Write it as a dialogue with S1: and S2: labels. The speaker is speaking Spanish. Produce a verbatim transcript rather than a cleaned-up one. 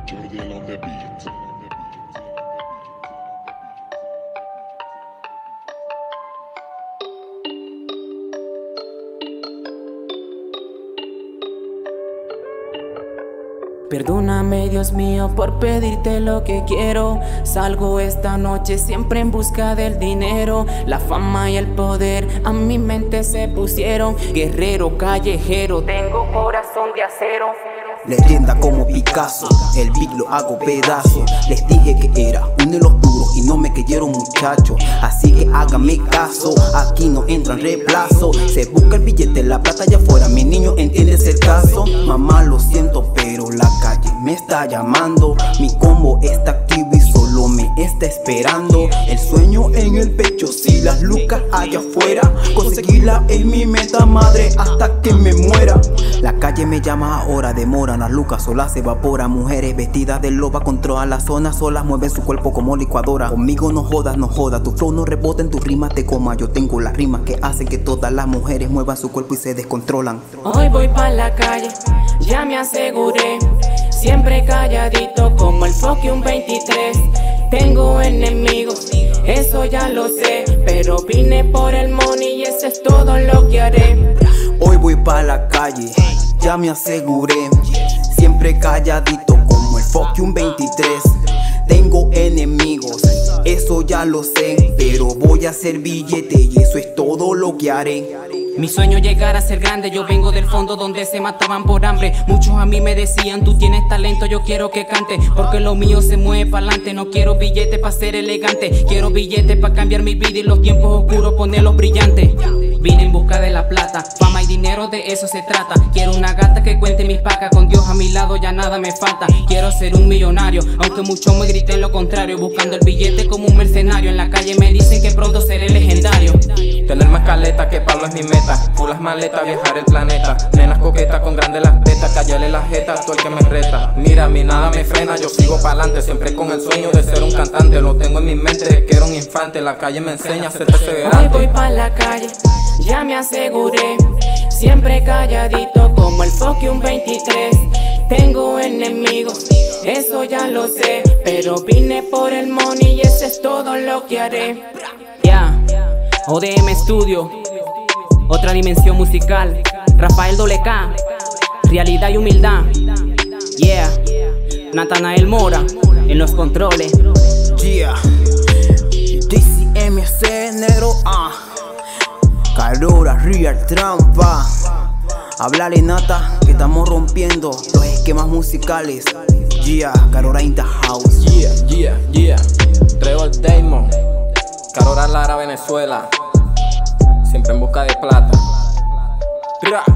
S1: Jordan on the beat.
S2: Perdóname, Dios mío, por pedirte lo que quiero. Salgo esta noche siempre en busca del dinero. La fama y el poder a mi mente se pusieron. Guerrero, callejero, tengo corazón de acero.
S3: Leyenda como Picasso, el beat lo hago pedazo. Les dije que era uno de los duros y no me creyeron, muchachos. Así que háganme caso, aquí no entran reemplazo. Se busca el billete, la plata allá afuera, mi niño, ¿entiendes el caso? Mamá, lo siento, pero la calle me está llamando. Mi combo está activo y solo me está esperando. El sueño en el pecho, si las lucas allá afuera, conseguirla es mi meta, madre, hasta que me muera. La calle me llama ahora, demora. Las lucas solas se evapora. Mujeres vestidas de loba controlan la zona, solas mueven su cuerpo como licuadora. Conmigo no jodas, no jodas, tu flow no rebota, en tus rimas te coma. Yo tengo las rimas que hacen que todas las mujeres muevan su cuerpo y se descontrolan.
S2: Hoy voy pa' la calle, ya me aseguré. Siempre calladito como el fucking veintitrés. Tengo enemigos, eso ya lo sé, pero vine por el money y eso es todo lo que haré.
S3: Hoy voy pa' la calle, ya me aseguré. Siempre calladito como el fucking veintitrés. Tengo enemigos, eso ya lo sé, pero voy a hacer billete y eso es todo lo que haré.
S2: Mi sueño llegar a ser grande, yo vengo del fondo donde se mataban por hambre. Muchos a mí me decían, tú tienes talento, yo quiero que cante, porque lo mío se mueve pa'lante. No quiero billete pa' ser elegante, quiero billete pa' cambiar mi vida y los tiempos oscuros ponerlos brillantes. Vine en busca de la plata, fama y dinero, de eso se trata. Quiero una gata que cuente mis pacas, con Dios a mi lado ya nada me falta. Quiero ser un millonario, aunque muchos me griten lo contrario. Buscando el billete como un mercenario, en la calle me dicen que pronto seré legendario.
S4: Tener más caleta que Pablo es mi meta. Full las maletas, viajar el planeta. Nenas coquetas con grandes las tetas. Callarle la jeta a todo el que me reta. Mira, a mí nada me frena, yo sigo pa'lante. Siempre con el sueño de ser un cantante. Lo tengo en mi mente desde que era un infante. La calle me enseña a ser perseverante.
S2: Hoy voy pa' la calle, ya me aseguré. Siempre calladito como el fucking veintitrés. Tengo enemigos, eso ya lo sé, pero vine por el money y eso es todo lo que haré. Ya, yeah. O D M Studio, otra dimensión musical. Rafael doble K, realidad y humildad. Yeah, Natanael Mora en los controles.
S3: Yeah, D C M C negro, ah, Carora Real Trampa. Háblale Nata, que estamos rompiendo los esquemas musicales. Yeah, Carora in the house.
S4: Yeah, yeah, yeah. Trevor Damon, Carora Lara, Venezuela. Siempre en busca de plata. Tira.